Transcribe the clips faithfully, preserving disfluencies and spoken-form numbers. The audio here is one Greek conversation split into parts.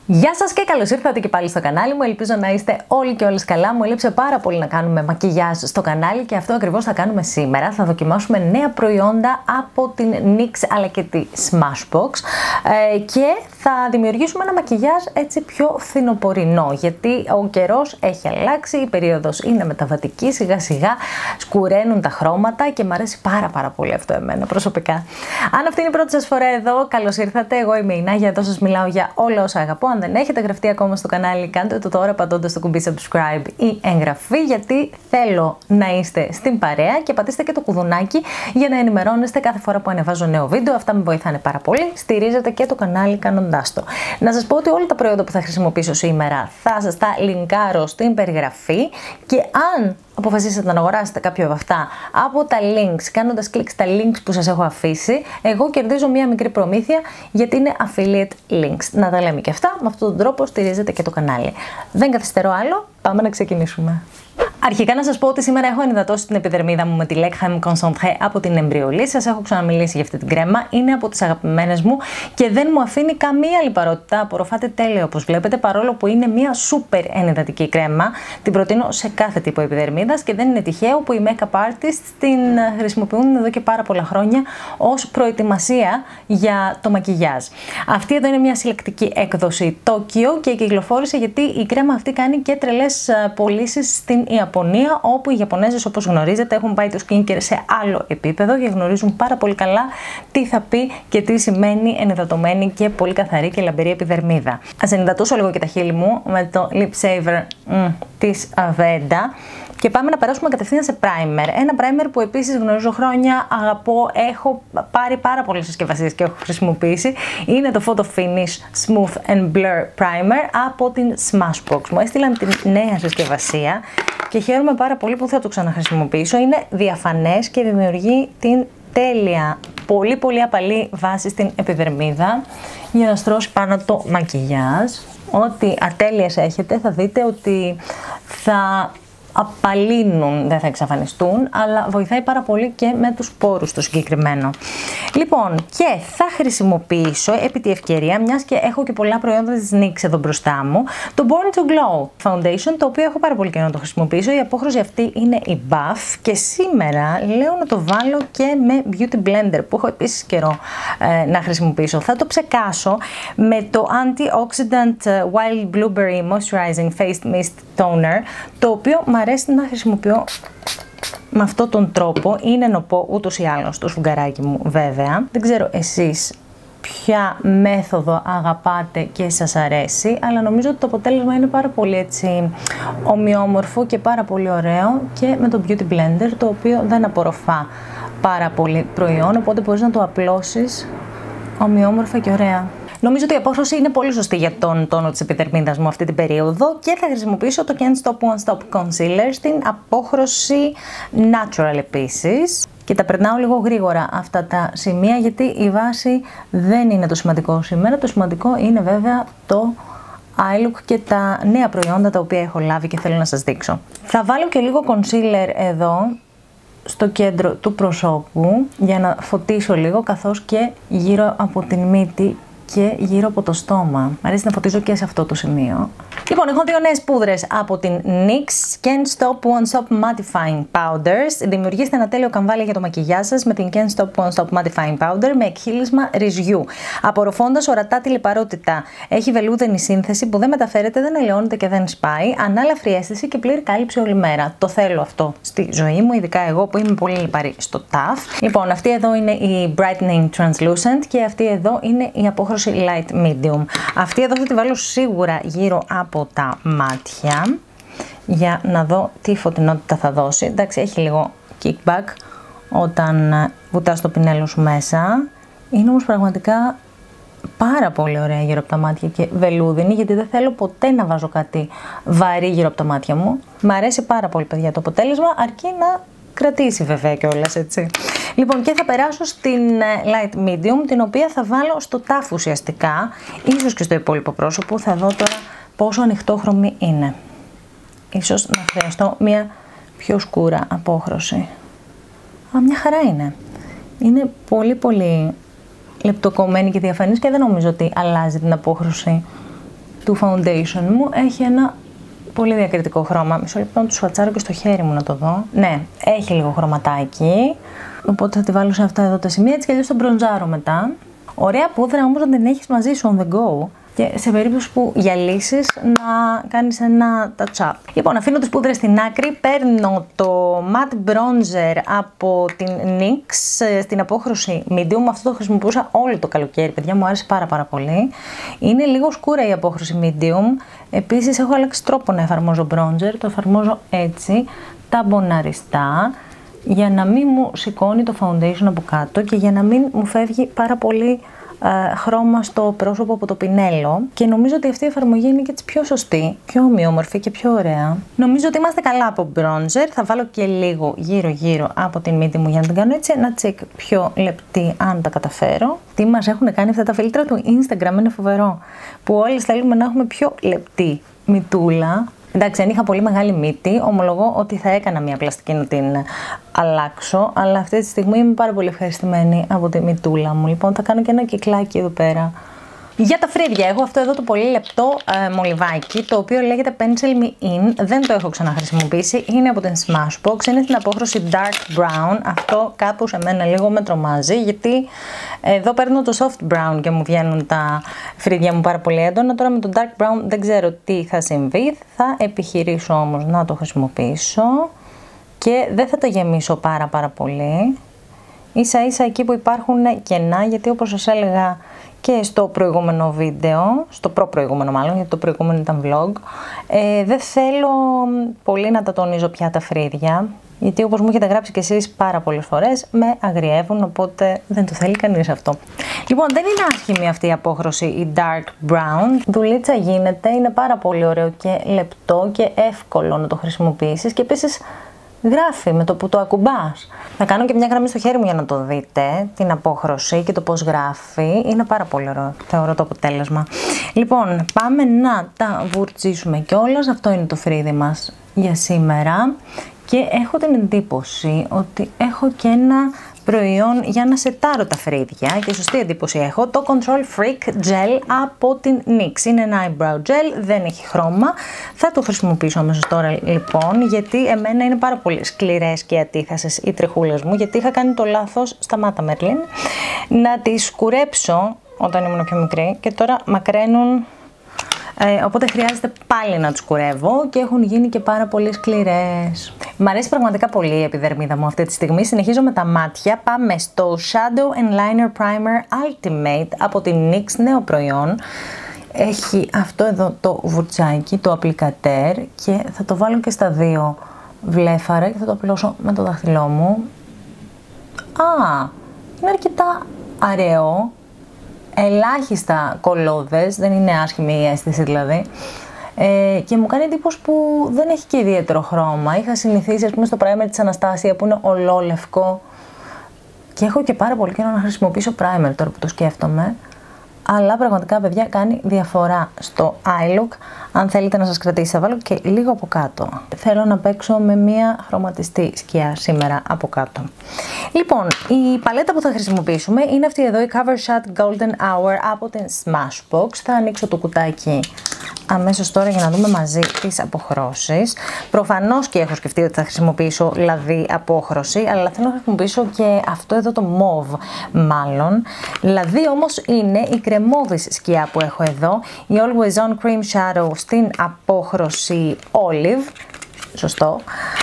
Γεια σας και καλώς ήρθατε και πάλι στο κανάλι μου. Ελπίζω να είστε όλοι και όλες καλά. Μου έλειψε πάρα πολύ να κάνουμε μακιγιάζ στο κανάλι και αυτό ακριβώς θα κάνουμε σήμερα. Θα δοκιμάσουμε νέα προϊόντα από την νίξ αλλά και τη Smashbox ε, και θα δημιουργήσουμε ένα μακιγιάζ έτσι πιο φθινοπορεινό, γιατί ο καιρός έχει αλλάξει, η περίοδος είναι μεταβατική, σιγά σιγά σκουραίνουν τα χρώματα και μου αρέσει πάρα πάρα πολύ αυτό εμένα προσωπικά. Αν αυτή είναι η πρώτη σας φορά εδώ, καλώς ήρθατε. Εγώ είμαι η Νάγια, εδώ σας μιλάω για όλα όσα αγαπώ. Αν δεν έχετε γραφτεί ακόμα στο κανάλι, κάντε το τώρα πατώντας το κουμπί subscribe ή εγγραφή, γιατί θέλω να είστε στην παρέα, και πατήστε και το κουδουνάκι για να ενημερώνεστε κάθε φορά που ανεβάζω νέο βίντεο. Αυτά με βοηθάνε πάρα πολύ. Στηρίζετε και το κανάλι κάνοντάς το. Να σας πω ότι όλα τα προϊόντα που θα χρησιμοποιήσω σήμερα θα σας τα λινκάρω στην περιγραφή, και αν αποφασίσετε να αγοράσετε κάποιο από αυτά από τα links, κάνοντας κλικ στα links που σας έχω αφήσει, εγώ κερδίζω μία μικρή προμήθεια, γιατί είναι affiliate links. Να τα λέμε και αυτά, με αυτόν τον τρόπο στηρίζετε και το κανάλι. Δεν καθυστερώ άλλο, πάμε να ξεκινήσουμε. Αρχικά να σας πω ότι σήμερα έχω ενυδατώσει την επιδερμίδα μου με τη Lechem Concentré από την Εμβριολή. Σας έχω ξαναμιλήσει για αυτή την κρέμα, είναι από τις αγαπημένες μου και δεν μου αφήνει καμία λιπαρότητα, απορροφάται τέλεια όπως βλέπετε, παρόλο που είναι μια super ενυδατική κρέμα. Την προτείνω σε κάθε τύπο επιδερμίδας και δεν είναι τυχαίο που οι make-up artists την χρησιμοποιούν εδώ και πάρα πολλά χρόνια ως προετοιμασία για το μακιγιάζ. Αυτή εδώ είναι μια συλλεκτική έκδοση Tokyo και κυκλοφόρησε γιατί η κρέμα αυτή κάνει και τρελές πωλήσεις στην Ιαπωνία. Ιαπωνία, όπου οι Ιαπωνέζες, όπως γνωρίζετε, έχουν πάει το skincare σε άλλο επίπεδο και γνωρίζουν πάρα πολύ καλά τι θα πει και τι σημαίνει ενυδατωμένη και πολύ καθαρή και λαμπερή επιδερμίδα. Ας ενυδατώσω λίγο και τα χείλη μου με το Lip Saver mm, της Aveda. Και πάμε να περάσουμε κατευθείαν σε primer. Ένα primer που επίσης γνωρίζω χρόνια, αγαπώ, έχω πάρει πάρα πολλές συσκευασίες και έχω χρησιμοποιήσει. Είναι το Photo Finish Smooth and Blur Primer από την Smashbox. Μου έστειλαν την νέα συσκευασία και χαίρομαι πάρα πολύ που θα το ξαναχρησιμοποιήσω. Είναι διαφανές και δημιουργεί την τέλεια, πολύ πολύ απαλή βάση στην επιδερμίδα για να στρώσει πάνω το μακιγιάζ. Ό,τι ατέλειες έχετε θα δείτε ότι θα απαλύνουν, δεν θα εξαφανιστούν, αλλά βοηθάει πάρα πολύ και με τους πόρους το συγκεκριμένο. Λοιπόν, και θα χρησιμοποιήσω επί τη ευκαιρία, μιας και έχω και πολλά προϊόντα της νίξ εδώ μπροστά μου, το Born to Glow Foundation, το οποίο έχω πάρα πολύ καιρό να το χρησιμοποιήσω. Η απόχρωση αυτή είναι η Buff και σήμερα λέω να το βάλω και με Beauty Blender, που έχω επίσης καιρό ε, να χρησιμοποιήσω. Θα το ψεκάσω με το Anti-Oxidant Wild Blueberry Moisturizing Face Mist Toner, το οποίο μου αρέσει να χρησιμοποιώ με αυτόν τον τρόπο. Είναι νοπό ούτως ή άλλως το σφουγγαράκι μου, βέβαια. Δεν ξέρω εσείς ποια μέθοδο αγαπάτε και σας αρέσει, αλλά νομίζω ότι το αποτέλεσμα είναι πάρα πολύ έτσι ομοιόμορφο και πάρα πολύ ωραίο και με το Beauty Blender, το οποίο δεν απορροφά πάρα πολύ προϊόν, οπότε μπορείς να το απλώσεις ομοιόμορφα και ωραία. Νομίζω ότι η απόχρωση είναι πολύ σωστή για τον τόνο της επιδερμίδας μου αυτή την περίοδο και θα χρησιμοποιήσω το Can't Stop One Stop Concealer στην απόχρωση Natural επίσης. Και τα περνάω λίγο γρήγορα αυτά τα σημεία, γιατί η βάση δεν είναι το σημαντικό σήμερα. Το σημαντικό είναι βέβαια το eye look και τα νέα προϊόντα τα οποία έχω λάβει και θέλω να σας δείξω. Θα βάλω και λίγο concealer εδώ στο κέντρο του προσώπου για να φωτίσω λίγο, καθώς και γύρω από την μύτη και γύρω από το στόμα. Μ' αρέσει να φωτίζω και σε αυτό το σημείο. Λοιπόν, έχω δύο νέες πούδρες από την νίξ, Can't Stop One Stop Mattifying Powders. Δημιουργήστε ένα τέλειο καμβάλι για το μακιγιάζ σας με την Can't Stop One Stop Mattifying Powder με εκχύλισμα ρυζιού. Απορροφώντας ορατά τη λιπαρότητα. Έχει βελούδενη σύνθεση που δεν μεταφέρεται, δεν αλλοιώνεται και δεν σπάει. Ανάλαφρη αίσθηση και πλήρη κάλυψη όλη μέρα. Το θέλω αυτό στη ζωή μου, ειδικά εγώ που είμαι πολύ λιπαρή στο ταφ. Λοιπόν, αυτή εδώ είναι η Brightening Translucent και αυτή εδώ είναι η απόχρωση Light Medium. Αυτή εδώ θα τη βάλω σίγουρα γύρω από τα μάτια για να δω τι φωτεινότητα θα δώσει. Εντάξει, έχει λίγο kickback όταν βουτάς το πινέλο σου μέσα. Είναι όμως πραγματικά πάρα πολύ ωραία γύρω από τα μάτια και βελούδινη, γιατί δεν θέλω ποτέ να βάζω κάτι βαρύ γύρω από τα μάτια μου. Μ' αρέσει πάρα πολύ, παιδιά, το αποτέλεσμα, αρκεί να κρατήσει βέβαια κιόλας, έτσι. Λοιπόν, και θα περάσω στην Light Medium, την οποία θα βάλω στο τάφ ουσιαστικά, ίσως και στο υπόλοιπο πρόσωπο. Θα δω τώρα πόσο ανοιχτόχρωμη είναι. Ίσως να χρειαστώ μια πιο σκούρα απόχρωση. Α, μια χαρά είναι. Είναι πολύ πολύ λεπτοκομμένη και διαφανής και δεν νομίζω ότι αλλάζει την απόχρωση του foundation μου έχει ένα πολύ διακριτικό χρώμα. Μισό λεπτό να του σφατσάρω και στο χέρι μου να το δω. Ναι, έχει λίγο χρωματάκι. Οπότε θα τη βάλω σε αυτά εδώ τα σημεία, έτσι κι αλλιώς τον μπροντζάρω μετά. Ωραία πούδρα όμως να την έχεις μαζί σου on the go. Και σε περίπτωση που γυαλίσεις να κάνεις ένα touch-up. Λοιπόν, αφήνω τις πούδρες στην άκρη, παίρνω το matte bronzer από την νίξ στην απόχρωση medium. Αυτό το χρησιμοποιούσα όλο το καλοκαίρι, παιδιά, μου άρεσε πάρα πάρα πολύ. Είναι λίγο σκούρα η απόχρωση medium. Επίσης έχω αλλάξει τρόπο να εφαρμόζω bronzer, το εφαρμόζω έτσι, ταμποναριστά, για να μην μου σηκώνει το foundation από κάτω και για να μην μου φεύγει πάρα πολύ χρώμα στο πρόσωπο από το πινέλο, και νομίζω ότι αυτή η εφαρμογή είναι και έτσι πιο σωστή, πιο ομοιόμορφη και πιο ωραία. Νομίζω ότι είμαστε καλά από bronzer. Θα βάλω και λίγο γύρω γύρω από την μύτη μου για να την κάνω έτσι ένα τσικ πιο λεπτή, αν τα καταφέρω. Τι μας έχουν κάνει αυτά τα φίλτρα του Instagram, είναι φοβερό, που όλοι θέλουμε να έχουμε πιο λεπτή μυτούλα. Εντάξει, αν είχα πολύ μεγάλη μύτη, ομολογώ ότι θα έκανα μια πλαστική να την αλλάξω, αλλά αυτή τη στιγμή είμαι πάρα πολύ ευχαριστημένη από τη μυτούλα μου. Λοιπόν, θα κάνω και ένα κυκλάκι εδώ πέρα. Για τα φρύδια, έχω αυτό εδώ το πολύ λεπτό ε, μολυβάκι, το οποίο λέγεται Pencil Me In, δεν το έχω ξαναχρησιμοποιήσει, είναι από την Smashbox, είναι στην απόχρωση Dark Brown, αυτό κάπου σε μένα λίγο με τρομάζει, γιατί εδώ παίρνω το Soft Brown και μου βγαίνουν τα φρύδια μου πάρα πολύ έντονα, τώρα με το Dark Brown δεν ξέρω τι θα συμβεί, θα επιχειρήσω όμως να το χρησιμοποιήσω και δεν θα το γεμίσω πάρα πάρα πολύ, ίσα ίσα εκεί που υπάρχουν κενά, γιατί όπως σας έλεγα και στο προηγούμενο βίντεο, στο προ-προηγούμενο μάλλον, γιατί το προηγούμενο ήταν vlog, ε, δεν θέλω πολύ να τα τονίζω πια τα φρύδια, γιατί όπως μου έχετε γράψει και εσείς πάρα πολλές φορές, με αγριεύουν, οπότε δεν το θέλει κανείς αυτό. Λοιπόν, δεν είναι άσχημη αυτή η απόχρωση, η dark brown, δουλίτσα γίνεται, είναι πάρα πολύ ωραίο και λεπτό και εύκολο να το χρησιμοποιήσεις και επίσης γράφει με το που το ακουμπάς. Θα κάνω και μια γραμμή στο χέρι μου για να το δείτε, την απόχρωση και το πώς γράφει. Είναι πάρα πολύ ωραίο, θεωρώ, το αποτέλεσμα. Λοιπόν, πάμε να τα βουρτσίσουμε κιόλας. Αυτό είναι το φρύδι μας για σήμερα. Και έχω την εντύπωση ότι έχω και ένα προϊόν για να σετάρω τα φρύδια και σωστή εντύπωση έχω, το Control Freak Gel από την νίξ. Είναι ένα eyebrow gel, δεν έχει χρώμα. Θα το χρησιμοποιήσω αμέσως τώρα λοιπόν, γιατί εμένα είναι πάρα πολύ σκληρές και ατίθασες οι τριχούλες μου, γιατί είχα κάνει το λάθος, σταμάτα Μέρλιν, να τις σκουρέψω όταν ήμουν πιο μικρή και τώρα μακραίνουν. Ε, οπότε χρειάζεται πάλι να τους κουρεύω και έχουν γίνει και πάρα πολύ σκληρές. Μ' αρέσει πραγματικά πολύ η επιδερμίδα μου αυτή τη στιγμή. Συνεχίζω με τα μάτια. Πάμε στο Shadow and Liner Primer Ultimate από την νίξ, νέο προϊόν. Έχει αυτό εδώ το βουρτσάκι, το απλικατέρ, και θα το βάλω και στα δύο βλέφαρα και θα το απλώσω με το δάχτυλό μου. Α, είναι αρκετά αραιό. Ελάχιστα κολλώδες, δεν είναι άσχημη η αίσθηση δηλαδή, ε, και μου κάνει εντύπωση που δεν έχει και ιδιαίτερο χρώμα. Είχα συνηθίσει, ας πούμε, στο primer της Αναστάσια που είναι ολόλευκο και έχω και πάρα πολύ καιρό να χρησιμοποιήσω primer τώρα που το σκέφτομαι, αλλά πραγματικά, παιδιά, κάνει διαφορά στο eye look. Αν θέλετε να σας κρατήσει, θα βάλω και λίγο από κάτω. Θέλω να παίξω με μία χρωματιστή σκιά σήμερα από κάτω. Λοιπόν, η παλέτα που θα χρησιμοποιήσουμε είναι αυτή εδώ, η Cover Shot Golden Hour από την Smashbox. Θα ανοίξω το κουτάκι αμέσως τώρα για να δούμε μαζί τις αποχρώσεις. Προφανώς και έχω σκεφτεί ότι θα χρησιμοποιήσω λαδί απόχρωση, αλλά θέλω να χρησιμοποιήσω και αυτό εδώ το mauve μάλλον. Λαδί όμως είναι η κρεμώδης σκιά που έχω εδώ, η Always On Cream Shadow στην απόχρωση olive, σωστό,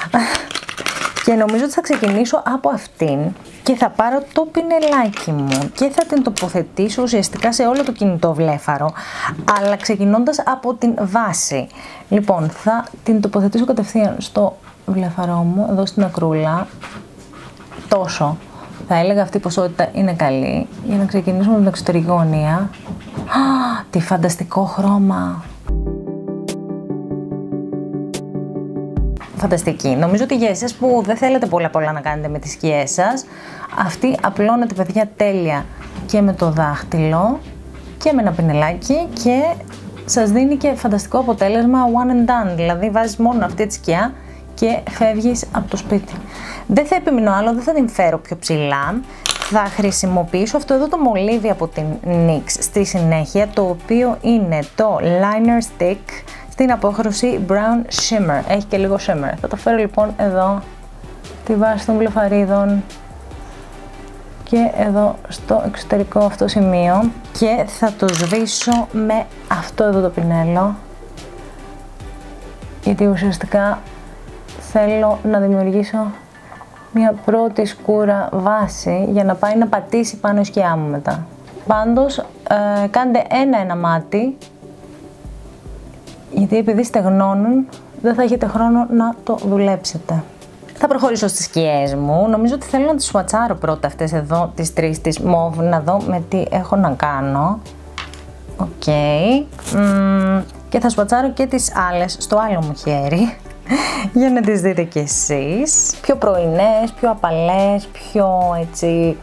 και νομίζω ότι θα ξεκινήσω από αυτήν και θα πάρω το πινελάκι μου και θα την τοποθετήσω ουσιαστικά σε όλο το κινητό βλέφαρο, αλλά ξεκινώντας από την βάση. Λοιπόν, θα την τοποθετήσω κατευθείαν στο βλέφαρό μου, εδώ στην ακρούλα, τόσο. Θα έλεγα αυτή η ποσότητα είναι καλή για να ξεκινήσουμε με την εξωτερική γωνία. Α, τι φανταστικό χρώμα! Φανταστική. Νομίζω ότι για εσείς που δεν θέλετε πολλά πολλά να κάνετε με τις σκιές σας, αυτή απλώνεται, παιδιά, τέλεια και με το δάχτυλο και με ένα πινελάκι και σας δίνει και φανταστικό αποτέλεσμα one and done. Δηλαδή βάζεις μόνο αυτή τη σκιά και φεύγεις από το σπίτι. Δεν θα επιμείνω άλλο, δεν θα την φέρω πιο ψηλά. θα χρησιμοποιήσω αυτό εδώ το μολύβι από την νίξ στη συνέχεια, το οποίο είναι το Liner Stick στην απόχρωση Brown Shimmer. Έχει και λίγο shimmer. Θα το φέρω λοιπόν εδώ τη βάση των μπλεφαρίδων και εδώ στο εξωτερικό αυτό σημείο και θα το σβήσω με αυτό εδώ το πινέλο, γιατί ουσιαστικά θέλω να δημιουργήσω μια πρώτη σκούρα βάση για να πάει να πατήσει πάνω η σκιά μου μετά. Πάντως ε, κάντε ένα-ένα μάτι, γιατί επειδή στεγνώνουν δεν θα έχετε χρόνο να το δουλέψετε. Θα προχωρήσω στις σκιές μου. Νομίζω ότι θέλω να τις σουατσάρω πρώτα αυτές εδώ, τις τρεις της μοβ, να δω με τι έχω να κάνω. Οκ. Okay. Mm, και θα σουατσάρω και τις άλλες στο άλλο μου χέρι, για να τις δείτε κι εσείς. Πιο πρωινές, πιο απαλές, πιο έτσι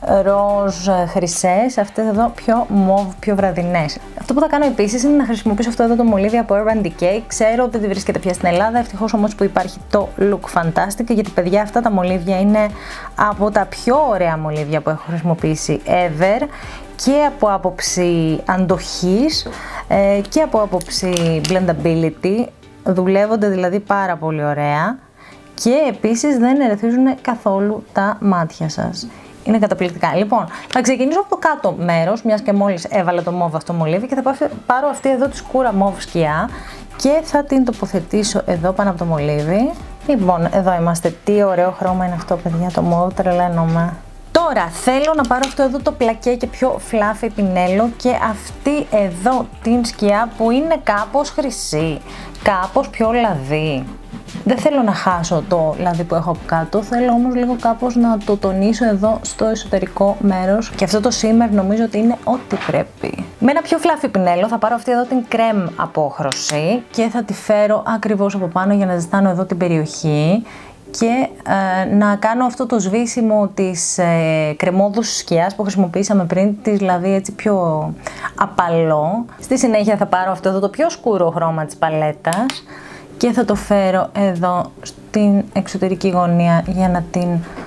ροζ χρυσές, αυτές εδώ πιο μοβ, πιο βραδινές. Αυτό που θα κάνω επίσης είναι να χρησιμοποιήσω αυτό εδώ το μολύβι από Urban Decay. Ξέρω ότι δεν βρίσκεται πια στην Ελλάδα, ευτυχώς όμως που υπάρχει το Look Fantastic, γιατί παιδιά αυτά τα μολύβια είναι από τα πιο ωραία μολύβια που έχω χρησιμοποιήσει ever, και από άποψη αντοχής και από άποψη blendability. Δουλεύονται δηλαδή πάρα πολύ ωραία και επίσης δεν ερεθίζουν καθόλου τα μάτια σας. Είναι καταπληκτικά. Λοιπόν, θα ξεκινήσω από το κάτω μέρος, μιας και μόλις έβαλα το μόβ αυτό μολύβι, και θα πάρω αυτή εδώ τη σκούρα μόβ σκιά και θα την τοποθετήσω εδώ πάνω από το μολύβι. Λοιπόν, εδώ είμαστε. Τι ωραίο χρώμα είναι αυτό, παιδιά, το μόβ, τρελαίνομαι. Τώρα θέλω να πάρω αυτό εδώ το πλακέ και πιο fluffy πινέλο και αυτή εδώ την σκιά που είναι κάπως χρυσή, κάπως πιο λαδί. Δεν θέλω να χάσω το λαδί που έχω από κάτω, θέλω όμως λίγο κάπως να το τονίσω εδώ στο εσωτερικό μέρος, και αυτό το shimmer νομίζω ότι είναι ό,τι πρέπει. Με ένα πιο fluffy πινέλο θα πάρω αυτή εδώ την κρέμ απόχρωση και θα τη φέρω ακριβώς από πάνω για να ζεστάνω εδώ την περιοχή και ε, να κάνω αυτό το σβήσιμο της ε, κρεμόδους σκιάς που χρησιμοποιήσαμε πριν, της δηλαδή έτσι πιο απαλό. Στη συνέχεια θα πάρω αυτό εδώ το πιο σκούρο χρώμα της παλέτας και θα το φέρω εδώ στην εξωτερική γωνία για να την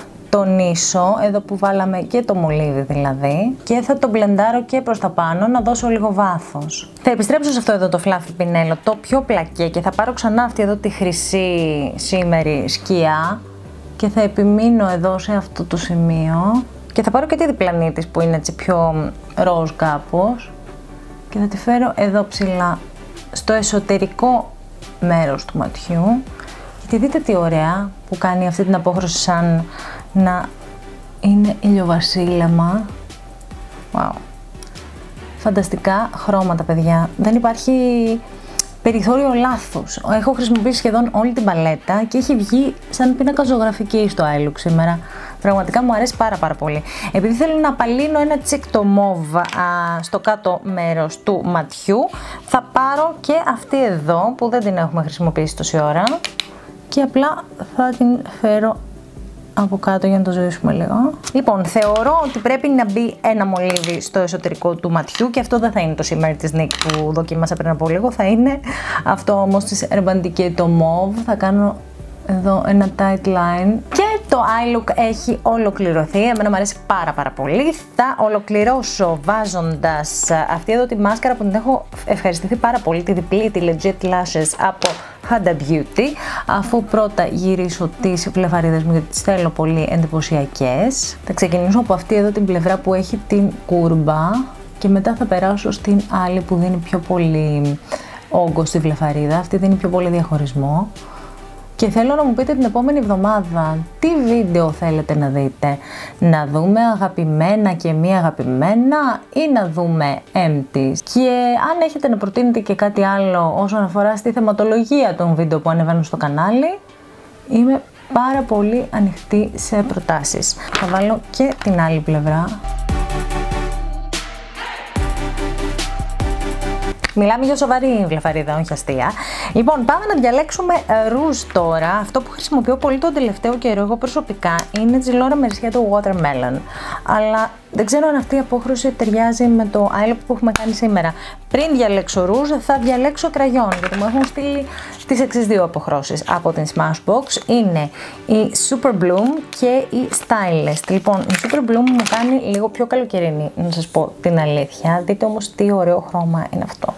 τονίσω, εδώ που βάλαμε και το μολύβι δηλαδή, και θα το μπλεντάρω και προς τα πάνω να δώσω λίγο βάθος. Θα επιστρέψω σε αυτό εδώ το fluffy πινέλο, το πιο πλακέ, και θα πάρω ξανά αυτή εδώ τη χρυσή σήμερη σκιά και θα επιμείνω εδώ σε αυτό το σημείο και θα πάρω και τη διπλανή της που είναι έτσι πιο ροζ κάπως και θα τη φέρω εδώ ψηλά στο εσωτερικό μέρος του ματιού. Και δείτε τι ωραία που κάνει αυτή την απόχρωση, σαν να είναι ηλιοβασίλεμα. Wow. Φανταστικά χρώματα, παιδιά. Δεν υπάρχει περιθώριο λάθους. Έχω χρησιμοποιήσει σχεδόν όλη την παλέτα και έχει βγει σαν πίνακα ζωγραφική στο iLook σήμερα. Πραγματικά μου αρέσει πάρα πάρα πολύ. Επειδή θέλω να απαλύνω ένα τσικ το μόβ στο κάτω μέρος του ματιού, θα πάρω και αυτή εδώ που δεν την έχουμε χρησιμοποιήσει τόση ώρα και απλά θα την φέρω από κάτω για να το ζήσουμε λίγο. Λοιπόν, θεωρώ ότι πρέπει να μπει ένα μολύβι στο εσωτερικό του ματιού και αυτό δεν θα είναι το shimmer της νικ που δοκίμασα πριν από λίγο, θα είναι αυτό όμως της Urban Decay το mauve. Θα κάνω εδώ ένα tight line και το eye look έχει ολοκληρωθεί. Εμένα μου αρέσει πάρα πάρα πολύ. Θα ολοκληρώσω βάζοντας αυτή εδώ τη μάσκαρα που την έχω ευχαριστηθεί πάρα πολύ, τη διπλή, τη Legit Lashes από Huda Beauty, αφού πρώτα γυρίσω τις βλεφαρίδες μου γιατί τις θέλω πολύ εντυπωσιακές. Θα ξεκινήσω από αυτή εδώ την πλευρά που έχει την κούρμπα και μετά θα περάσω στην άλλη που δίνει πιο πολύ όγκο στη βλεφαρίδα. Αυτή δίνει πιο πολύ διαχωρισμό. Και θέλω να μου πείτε την επόμενη εβδομάδα τι βίντεο θέλετε να δείτε. Να δούμε αγαπημένα και μη αγαπημένα ή να δούμε empties. Και αν έχετε να προτείνετε και κάτι άλλο όσον αφορά στη θεματολογία των βίντεο που ανεβαίνουν στο κανάλι, είμαι πάρα πολύ ανοιχτή σε προτάσεις. Θα βάλω και την άλλη πλευρά. Μιλάμε για σοβαρή βλεφαρίδα, όχι αστεία. Λοιπόν, πάμε να διαλέξουμε ρούζ τώρα. Αυτό που χρησιμοποιώ πολύ τον τελευταίο καιρό εγώ προσωπικά είναι τη Laura Mercier το Watermelon. Αλλά Δεν ξέρω αν αυτή η απόχρωση ταιριάζει με το eyeliner που έχουμε κάνει σήμερα. Πριν διαλέξω ρούζ, θα διαλέξω κραγιόν, γιατί μου έχουν στείλει τις εξής δύο αποχρώσεις από την Smashbox. Είναι η Super Bloom και η Stylist. Λοιπόν, η Super Bloom μου κάνει λίγο πιο καλοκαιρινή, να σας πω την αλήθεια. Δείτε όμως τι ωραίο χρώμα είναι αυτό.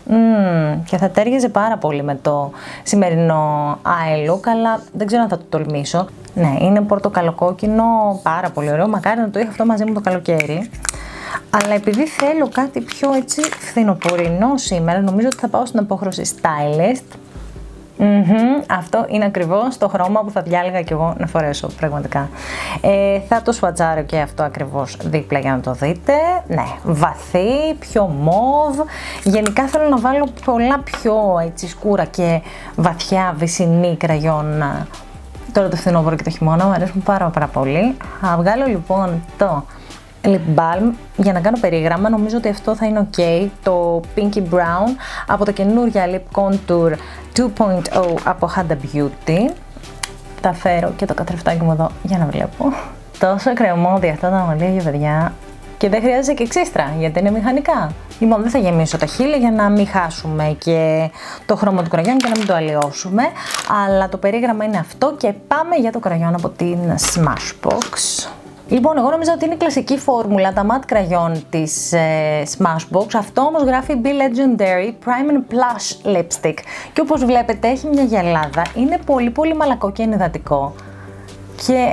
Mm, και θα τέριαζε πάρα πολύ με το σημερινό eye look, αλλά δεν ξέρω αν θα το τολμήσω. Ναι, είναι πορτοκαλοκόκκινο, πάρα πολύ ωραίο, μακάρι να το είχα αυτό μαζί μου το καλοκαίρι. Αλλά επειδή θέλω κάτι πιο έτσι φθινοπορεινό σήμερα, νομίζω ότι θα πάω στην απόχρωση Stylist. Mm-hmm, αυτό είναι ακριβώς το χρώμα που θα διάλεγα κι εγώ να φορέσω πραγματικά. Ε, θα το σφατσάρω και αυτό ακριβώς δίπλα για να το δείτε. Ναι, βαθύ, πιο μόβ. Γενικά θέλω να βάλω πολλά πιο έτσι σκούρα και βαθιά βυσσινή κραγιόν τώρα το φθινόπωρο και το χειμώνα. Μου αρέσουν πάρα πάρα πολύ. Θα βγάλω λοιπόν το lip balm για να κάνω περίγραμμα. Νομίζω ότι αυτό θα είναι ok. Το pinky brown από τα καινούρια lip contour δύο κόμμα μηδέν από Huda Beauty. Θα φέρω και το καθρεφτάκι μου εδώ για να βλέπω. Τόσο κρεμόδια αυτά τα μαλλιά, παιδιά. Και δεν χρειάζεται και εξίστρα, γιατί είναι μηχανικά. Λοιπόν, δεν θα γεμίσω τα χείλη για να μην χάσουμε και το χρώμα του κραγιόν και να μην το αλλοιώσουμε. Αλλά το περίγραμμα είναι αυτό και πάμε για το κραγιόν από την Smashbox. Λοιπόν, εγώ νομίζω ότι είναι η κλασική φόρμουλα, τα matte κραγιόν της ε, Smashbox. Αυτό όμως γράφει Be Legendary Prime and Plush Lipstick. Και όπως βλέπετε έχει μια γυαλάδα, είναι πολύ πολύ μαλακό και ενυδατικό. Και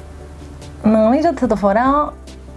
νομίζω ότι θα το φοράω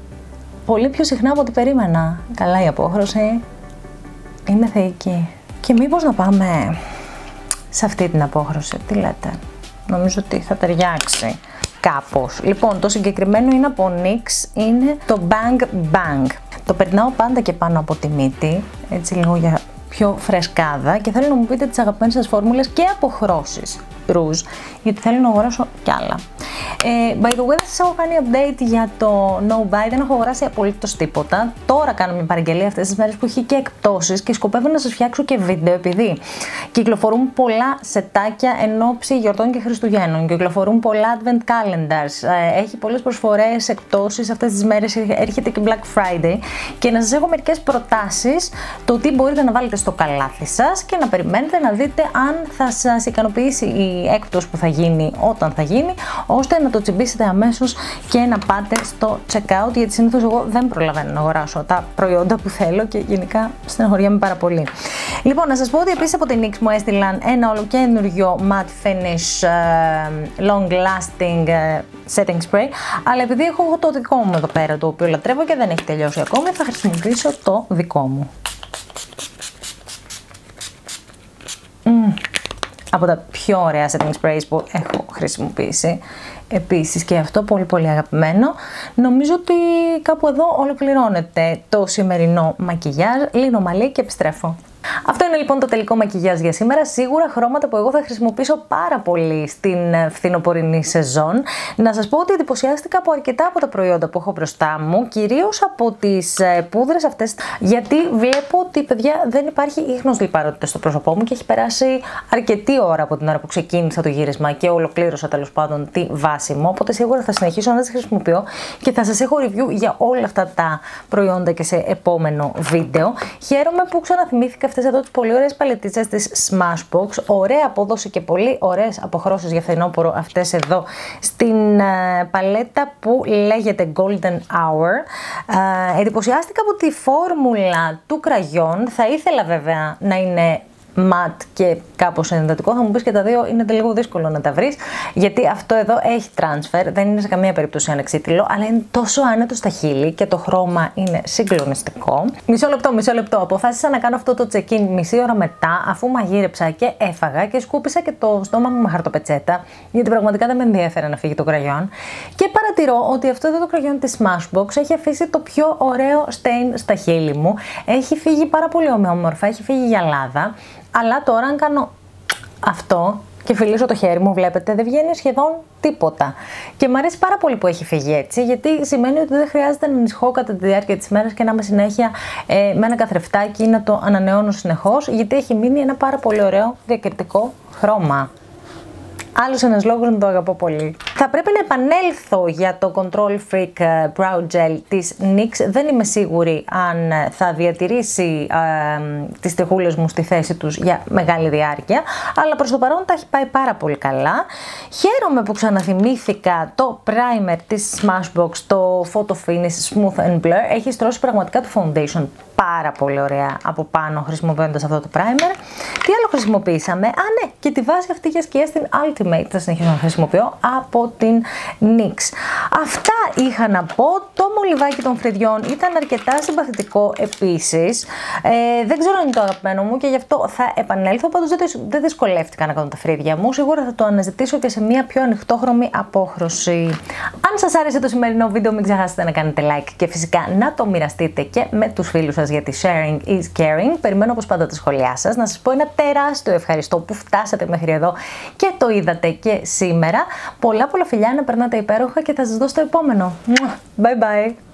πολύ πιο συχνά από ό,τι περίμενα. Καλά η απόχρωση, είναι θεϊκή. Και μήπως να πάμε σε αυτή την απόχρωση, τι λέτε? Νομίζω ότι θα ταιριάξει κάπως. Λοιπόν, το συγκεκριμένο είναι από νιξ, είναι το Bang Bang. Το περνάω πάντα και πάνω από τη μύτη, έτσι λίγο για πιο φρεσκάδα, και θέλω να μου πείτε τις αγαπημένες σας φόρμουλες και αποχρώσεις ρούζ, γιατί θέλω να αγοράσω κι άλλα. Ε, by the way, δεν σας έχω κάνει update για το No Buy, δεν έχω αγοράσει απολύτως τίποτα. Τώρα κάνω μια παραγγελία αυτές τις μέρες που έχει και εκπτώσεις και σκοπεύω να σας φτιάξω και βίντεο, επειδή κυκλοφορούν πολλά σετάκια εν ώψη γιορτών και Χριστουγέννων, κυκλοφορούν πολλά advent calendars, ε, έχει πολλές προσφορές, εκπτώσεις αυτές τις μέρες, έρχεται και Black Friday, και να σας έχω μερικές προτάσεις το τι μπορείτε να βάλετε στο καλάθι σας και να περιμένετε να δείτε αν θα σας ικανοποιήσει η έκπτωση που θα γίνει όταν θα γίνει, ώστε να το τσιμπήσετε αμέσως και να πάτε στο checkout, γιατί συνήθως εγώ δεν προλαβαίνω να αγοράσω τα προϊόντα που θέλω και γενικά στεναχωριέμαι πάρα πολύ. Λοιπόν, να σας πω ότι επίσης από την νιξ μου έστειλαν ένα ολοκένουργιο matte finish uh, long lasting uh, setting spray, αλλά επειδή έχω εγώ το δικό μου εδώ πέρα, το οποίο λατρεύω και δεν έχει τελειώσει ακόμη, θα χρησιμοποιήσω το δικό μου. Mm. Από τα πιο ωραία setting sprays που έχω χρησιμοποιήσει. Επίσης και αυτό πολύ πολύ αγαπημένο. Νομίζω ότι κάπου εδώ ολοκληρώνεται το σημερινό μακιγιάζ. Λύνω μαλλί και επιστρέφω. Αυτό είναι λοιπόν το τελικό μακιγιάζ για σήμερα. Σίγουρα χρώματα που εγώ θα χρησιμοποιήσω πάρα πολύ στην φθινοπορεινή σεζόν. Να σας πω ότι εντυπωσιάστηκα από αρκετά από τα προϊόντα που έχω μπροστά μου, κυρίως από τις πούδρες αυτές, γιατί βλέπω ότι, παιδιά, δεν υπάρχει ίχνος λιπαρότητα στο πρόσωπό μου και έχει περάσει αρκετή ώρα από την ώρα που ξεκίνησα το γύρισμα και ολοκλήρωσα τέλος πάντων τη βάση μου. Οπότε σίγουρα θα συνεχίσω να τις χρησιμοποιώ και θα σας έχω review για όλα αυτά τα προϊόντα και σε επόμενο βίντεο. Χαίρομαι που ξαναθυμήθηκα αυτές εδώ τις πολύ ωραίες παλετίτσες της Smashbox, ωραία απόδοση και πολύ ωραίες αποχρώσεις για φθινόπωρο αυτές εδώ στην uh, παλέτα που λέγεται Golden Hour. Uh, εντυπωσιάστηκα από τη φόρμουλα του κραγιόν, θα ήθελα βέβαια να είναι ματ και κάπως ενυδατικό. Θα μου πεις και τα δύο είναι λίγο δύσκολο να τα βρεις, γιατί αυτό εδώ έχει transfer, δεν είναι σε καμία περίπτωση ανεξίτηλο, αλλά είναι τόσο άνετο στα χείλη και το χρώμα είναι συγκλονιστικό. Μισό λεπτό, μισό λεπτό. Αποφάσισα να κάνω αυτό το check-in μισή ώρα μετά, αφού μαγείρεψα και έφαγα και σκούπισα και το στόμα μου με χαρτοπετσέτα, γιατί πραγματικά δεν με ενδιαφέρε να φύγει το κραγιόν. Και παρατηρώ ότι αυτό εδώ το κραγιόν της Smashbox έχει αφήσει το πιο ωραίο stain στα χείλη μου. Έχει φύγει πάρα πολύ ομοιόμορφα, έχει φύγει γυαλάδα. Αλλά τώρα αν κάνω αυτό και φιλήσω το χέρι μου, βλέπετε, δεν βγαίνει σχεδόν τίποτα. Και μου αρέσει πάρα πολύ που έχει φύγει έτσι, γιατί σημαίνει ότι δεν χρειάζεται να ανησυχώ κατά τη διάρκεια της μέρας και να είμαι συνέχεια ε, με ένα καθρεφτάκι ή να το ανανεώνω συνεχώς, γιατί έχει μείνει ένα πάρα πολύ ωραίο διακριτικό χρώμα. Άλλος ένας λόγος να το αγαπώ πολύ. Θα πρέπει να επανέλθω για το Control Freak Brow Gel της νιξ. Δεν είμαι σίγουρη αν θα διατηρήσει ε, τις τριχούλες μου στη θέση τους για μεγάλη διάρκεια, αλλά προς το παρόν τα έχει πάει πάρα πολύ καλά. Χαίρομαι που ξαναθυμήθηκα το primer της Smashbox, το Photo Finish Smooth and Blur. Έχει στρώσει πραγματικά το foundation πάρα πολύ ωραία από πάνω χρησιμοποιώντας αυτό το primer. Τι άλλο χρησιμοποιήσαμε? Α, ναι, και τη βάση αυτή για σκιές στην Ultimate θα συνεχίσω να χρησιμοποιώ από την νιξ. Αυτά είχα να πω. Το μολυβάκι των φρυδιών ήταν αρκετά συμπαθητικό επίσης. Ε, δεν ξέρω αν είναι το αγαπημένο μου και γι' αυτό θα επανέλθω. Πάντως δεν δυσκολεύτηκα να κάνω τα φρύδια μου. Σίγουρα θα το αναζητήσω και σε μια πιο ανοιχτόχρωμη απόχρωση. Αν σας άρεσε το σημερινό βίντεο, μην ξεχάσετε να κάνετε like και φυσικά να το μοιραστείτε και με τους φίλους σας, γιατί sharing is caring. Περιμένω όπως πάντα τα σχόλιά σας. Να σας πω ένα τεράστιο ευχαριστώ που φτάσατε μέχρι εδώ και το είδατε και σήμερα. Πολλά πολλά φιλιά, να περνάτε υπέροχα και θα σας δω στο επόμενο. Bye bye!